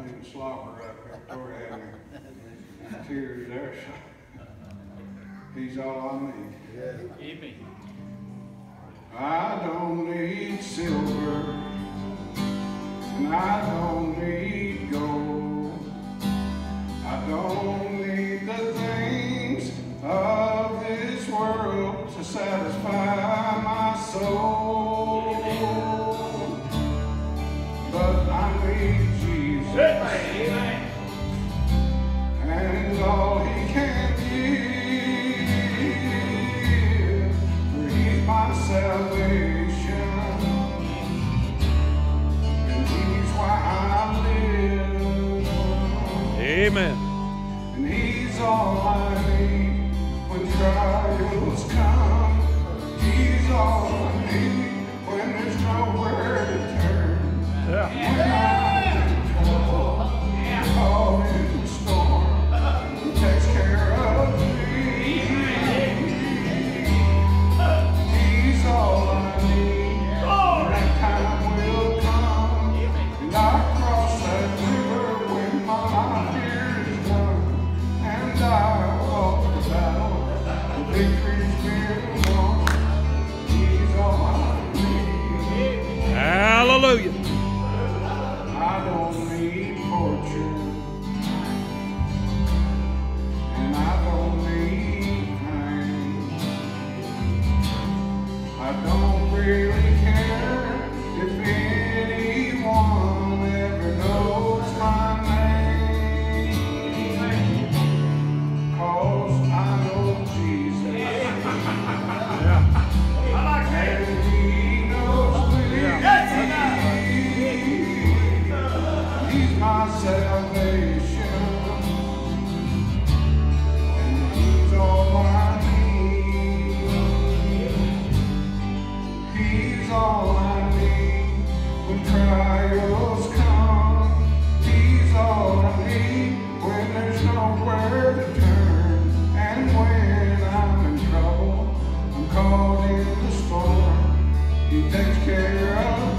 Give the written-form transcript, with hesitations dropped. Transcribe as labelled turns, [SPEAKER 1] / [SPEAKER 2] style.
[SPEAKER 1] didn't slobber up Victoria had any tears there. So he's all I need.
[SPEAKER 2] Amen.
[SPEAKER 1] I don't need silver, and I don't need gold. I don't need the things of this world to satisfy my soul. But I need Jesus, and all He can give, for He's my salvation, and He's why I live.
[SPEAKER 3] Amen.
[SPEAKER 1] And He's all I need when trials come. He's all I need when there's nowhere to turn. When I'm in trouble, caught in the storm, He takes care of me. He's all I need. That time will come, and I cross that river when my life here is done, and I walk the battle. The victory's been won. He's all I need.
[SPEAKER 3] Hallelujah.
[SPEAKER 1] I don't need fortune, and I don't need fame. I don't really care if anyone ever knows my name, 'cause I know Jesus, and He knows me. He's my salvation, and He's all I need. He's all I need when trials come. He's all I need when there's nowhere to turn. And when I'm in trouble, I'm caught in the storm, He takes care of